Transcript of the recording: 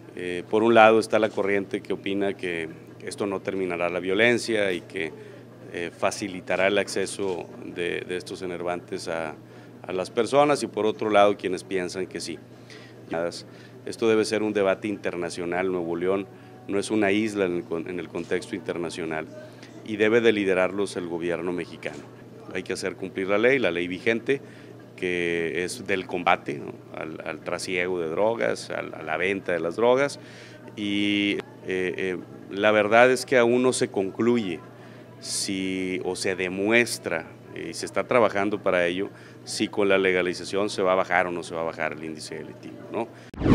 Por un lado está la corriente que opina que esto no terminará la violencia y que facilitará el acceso de estos enervantes a las personas, y por otro lado quienes piensan que sí. Esto debe ser un debate internacional. Nuevo León no es una isla en el contexto internacional y debe de liderarlos el gobierno mexicano. Hay que hacer cumplir la ley vigente, que es del combate, ¿no?, al trasiego de drogas, a la venta de las drogas, y la verdad es que aún no se concluye o se demuestra, y se está trabajando para ello, si con la legalización se va a bajar o no se va a bajar el índice delictivo, ¿no?